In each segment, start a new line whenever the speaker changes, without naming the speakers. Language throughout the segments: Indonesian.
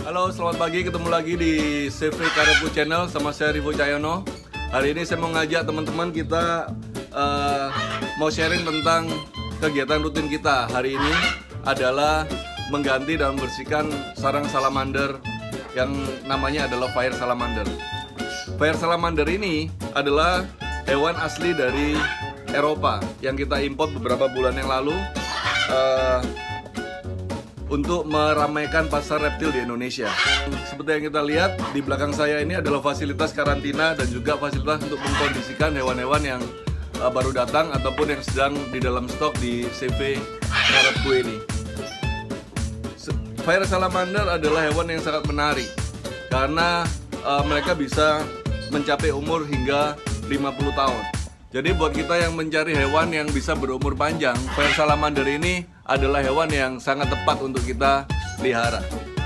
Halo, selamat pagi. Ketemu lagi di CV Karepu Channel sama saya Rivo Cahyono. Hari ini saya mau ngajak teman-teman kita mau sharing tentang kegiatan rutin kita. Hari ini adalah mengganti dan membersihkan sarang salamander yang namanya adalah fire salamander. Fire salamander ini adalah hewan asli dari Eropa yang kita import beberapa bulan yang lalu untuk meramaikan pasar reptil di Indonesia. Seperti yang kita lihat di belakang saya ini adalah fasilitas karantina dan juga fasilitas untuk mengkondisikan hewan-hewan yang baru datang ataupun yang sedang di dalam stok di CV Karepu ini. Fire salamander adalah hewan yang sangat menarik karena mereka bisa mencapai umur hingga 50 tahun. Jadi buat kita yang mencari hewan yang bisa berumur panjang, fire salamander ini adalah hewan yang sangat tepat untuk kita pelihara.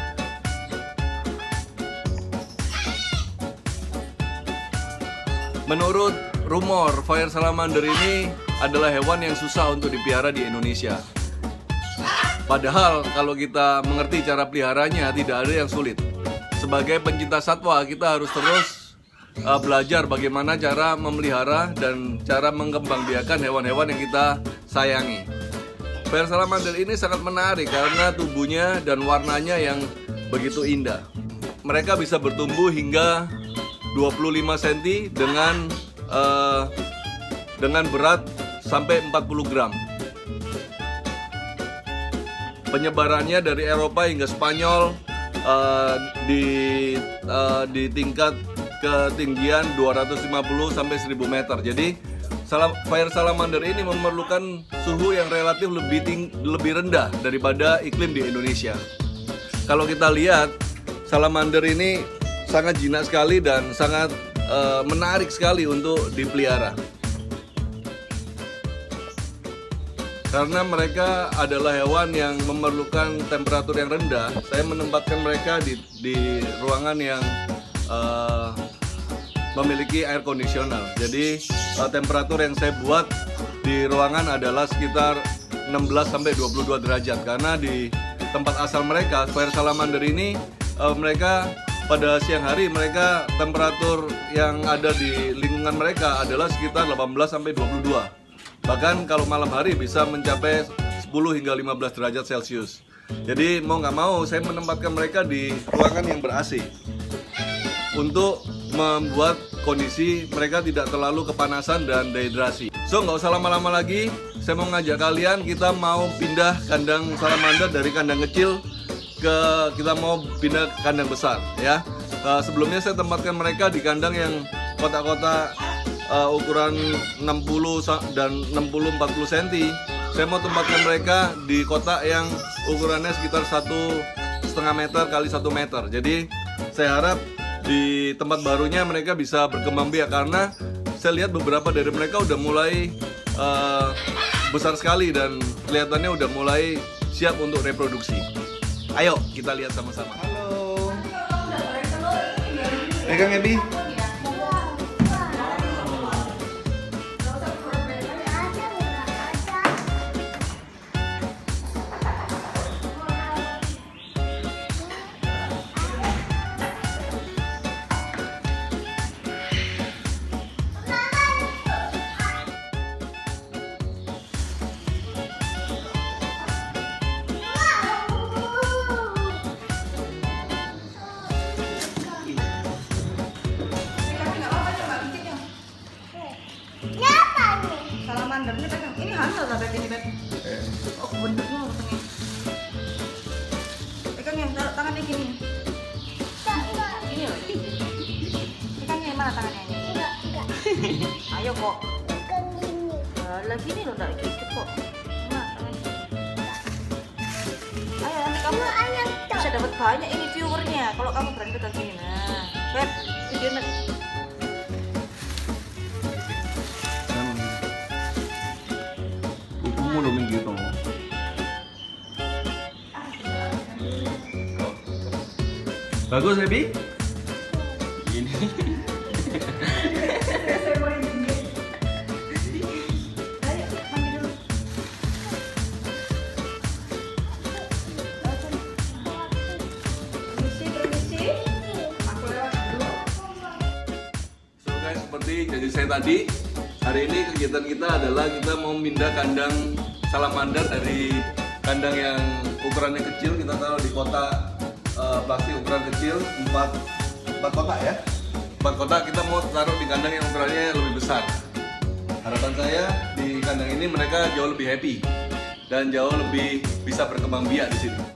Menurut rumor, fire salamander ini adalah hewan yang susah untuk dipelihara di Indonesia. Padahal kalau kita mengerti cara peliharanya, tidak ada yang sulit. Sebagai pencinta satwa, kita harus terus belajar bagaimana cara memelihara dan cara mengembangbiakan hewan-hewan yang kita sayangi. Fire salamander ini sangat menarik karena tubuhnya dan warnanya yang begitu indah. Mereka bisa bertumbuh hingga 25 cm dengan berat sampai 40 gram. Penyebarannya dari Eropa hingga Spanyol di tingkat ketinggian 250 sampai 1000 meter. Jadi fire salamander ini memerlukan suhu yang relatif lebih rendah daripada iklim di Indonesia. Kalau kita lihat, salamander ini sangat jinak sekali dan sangat menarik sekali untuk dipelihara. Karena mereka adalah hewan yang memerlukan temperatur yang rendah, saya menempatkan mereka di ruangan yang memiliki air conditioner. Jadi temperatur yang saya buat di ruangan adalah sekitar 16 sampai 22 derajat. Karena di tempat asal mereka, fire salamander ini mereka pada siang hari mereka temperatur yang ada di lingkungan mereka adalah sekitar 18 sampai 22. Bahkan kalau malam hari bisa mencapai 10 hingga 15 derajat Celcius. Jadi mau nggak mau saya menempatkan mereka di ruangan yang ber-AC untuk membuat kondisi mereka tidak terlalu kepanasan dan dehidrasi. So nggak usah lama-lama lagi, saya mau ngajak kalian, kita mau pindah kandang salamander dari kandang kecil kita mau pindah ke kandang besar ya. Sebelumnya saya tempatkan mereka di kandang yang kotak-kotak ukuran 60 dan 60-40 cm. Saya mau tempatkan mereka di kotak yang ukurannya sekitar 1,5 meter kali 1 meter. Jadi saya harap di tempat barunya mereka bisa berkembang biak karena saya lihat beberapa dari mereka udah mulai besar sekali dan kelihatannya udah mulai siap untuk reproduksi. Ayo kita lihat sama-sama. Halo. Pegang Ebi.
Salamandernya pegang. Ini handal lah beb ini beb. Oh bentuknya potongnya. Pegang yang taruh tangannya gini. Ini loh. Pegangnya yang mana tangannya ini? Enggak. Ayo kok. Pegang gini. Lagi ini loh, enggak gitu kok. Nah, tangannya. Ayo nanti kamu bisa dapat banyak ini viewernya kalau kamu berani pegang gini. Nah, beb, videonya.
Udah gitu. Bagus Ebi? Ini. saya tadi, hari ini kegiatan kita adalah kita mau pindah kandang salamander dari kandang yang ukurannya kecil, kita taruh di kotak plastik ukuran kecil 4 kotak ya. 4 kotak kita mau taruh di kandang yang ukurannya lebih besar. Harapan saya di kandang ini mereka jauh lebih happy dan jauh lebih bisa berkembang biak di sini.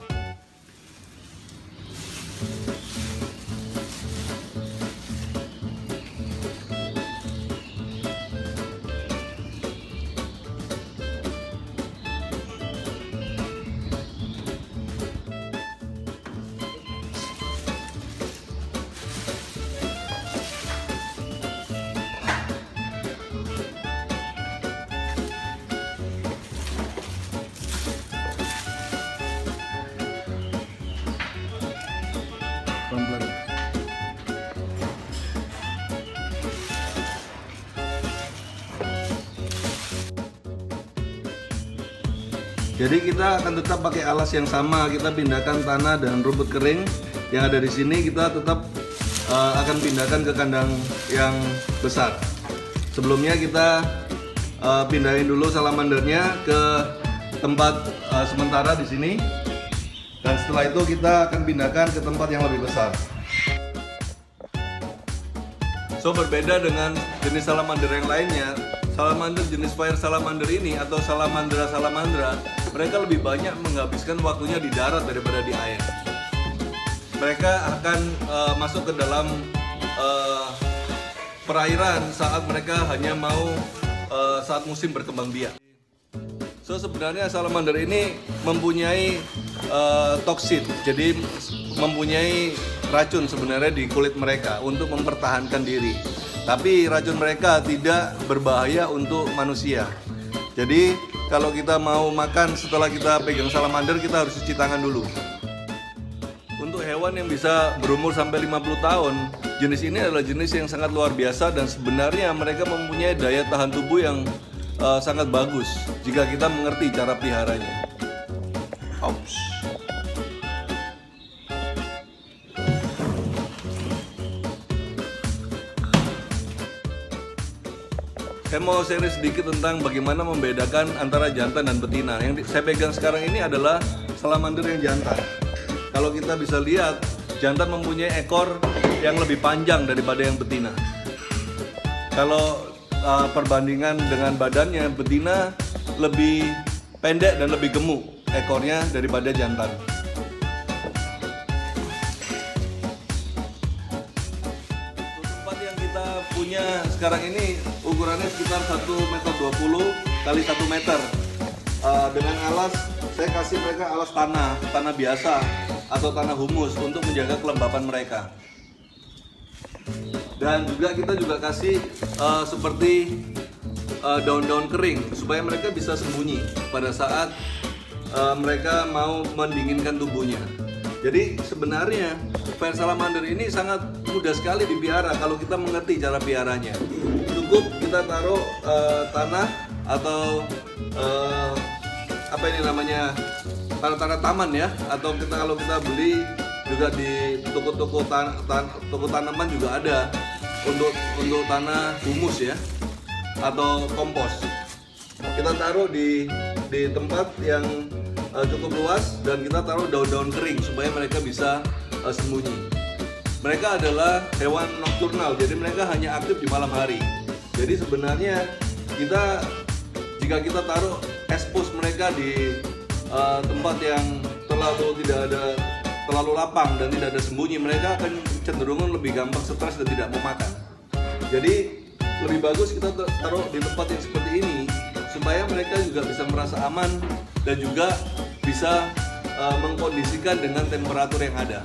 Pelan-pelan. Jadi kita akan tetap pakai alas yang sama, kita pindahkan tanah dan rumput kering yang ada di sini, kita tetap akan pindahkan ke kandang yang besar. Sebelumnya kita pindahin dulu salamandernya ke tempat sementara di sini. Dan setelah itu kita akan pindahkan ke tempat yang lebih besar. So berbeda dengan jenis salamander yang lainnya, salamander jenis fire salamander ini atau salamandra, mereka lebih banyak menghabiskan waktunya di darat daripada di air. Mereka akan masuk ke dalam perairan saat mereka hanya mau saat musim berkembang biak. So sebenarnya salamander ini mempunyai toksin, jadi mempunyai racun sebenarnya di kulit mereka untuk mempertahankan diri. Tapi racun mereka tidak berbahaya untuk manusia. Jadi kalau kita mau makan setelah kita pegang salamander, kita harus cuci tangan dulu. Untuk hewan yang bisa berumur sampai 50 tahun, jenis ini adalah jenis yang sangat luar biasa dan sebenarnya mereka mempunyai daya tahan tubuh yang sangat bagus jika kita mengerti cara peliharanya. Ouch. Saya mau share sedikit tentang bagaimana membedakan antara jantan dan betina. Yang saya pegang sekarang ini adalah salamander yang jantan. Kalau kita bisa lihat, jantan mempunyai ekor yang lebih panjang daripada yang betina. Kalau perbandingan dengan badannya, betina lebih pendek dan lebih gemuk ekornya daripada jantan. Tempat yang kita punya sekarang ini ukurannya sekitar 1,20 meter kali 1 meter. Dengan alas, saya kasih mereka alas tanah biasa atau tanah humus untuk menjaga kelembapan mereka. Dan juga kita juga kasih seperti daun-daun kering supaya mereka bisa sembunyi pada saat mereka mau mendinginkan tubuhnya. Jadi sebenarnya fire salamander ini sangat mudah sekali dipelihara kalau kita mengerti cara peliharanya. Cukup kita taruh tanah atau apa ini namanya, tanah taman ya, atau kalau kita beli juga di toko tanaman juga ada untuk tanah humus ya atau kompos. Kita taruh di tempat yang cukup luas dan kita taruh daun-daun kering supaya mereka bisa sembunyi. Mereka adalah hewan nokturnal, jadi mereka hanya aktif di malam hari. Jadi sebenarnya jika kita taruh expose mereka di tempat yang terlalu lapang dan tidak ada sembunyi, mereka akan cenderung lebih gampang stres dan tidak mau makan. Jadi lebih bagus kita taruh di tempat yang seperti ini supaya mereka juga bisa merasa aman dan juga bisa mengkondisikan dengan temperatur yang ada.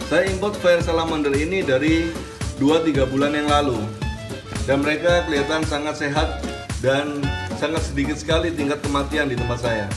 Saya import fire salamander ini dari 2-3 bulan yang lalu, dan mereka kelihatan sangat sehat dan sangat sedikit sekali tingkat kematian di tempat saya.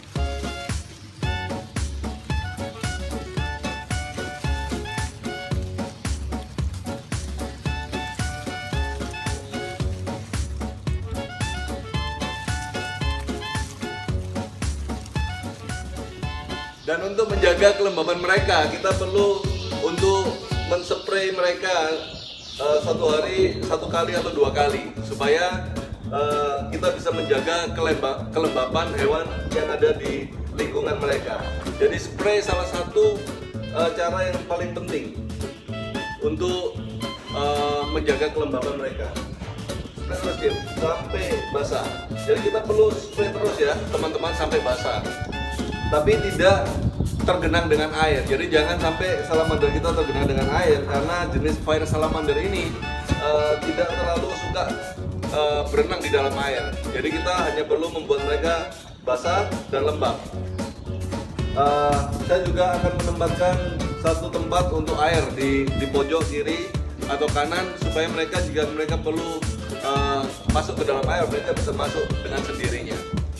Dan untuk menjaga kelembaban mereka, kita perlu untuk menspray mereka satu hari 1 kali atau 2 kali supaya kita bisa menjaga kelembapan hewan yang ada di lingkungan mereka. Jadi spray salah satu cara yang paling penting untuk menjaga kelembapan mereka. Spray terus Jim, sampai basah. Jadi kita perlu spray terus ya teman-teman sampai basah, tapi tidak tergenang dengan air. Jadi jangan sampai salamander kita tergenang dengan air, karena jenis fire salamander ini tidak terlalu suka berenang di dalam air. Jadi kita hanya perlu membuat mereka basah dan lembab. Saya juga akan menempatkan satu tempat untuk air di pojok kiri atau kanan, supaya mereka, jika mereka perlu masuk ke dalam air, mereka bisa masuk dengan sendirinya.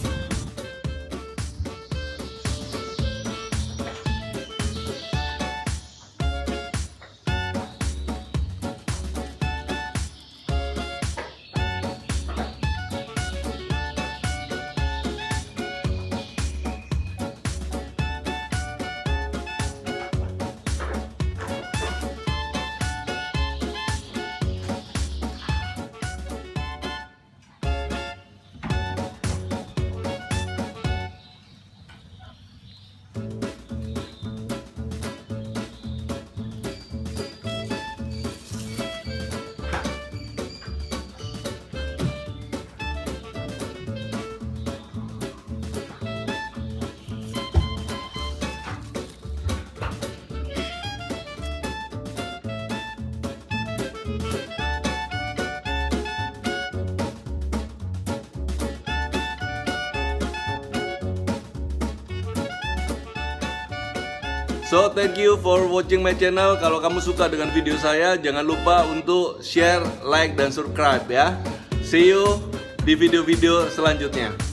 So, thank you for watching my channel. Kalau kamu suka dengan video saya, jangan lupa untuk share, like, dan subscribe ya. See you di video-video selanjutnya.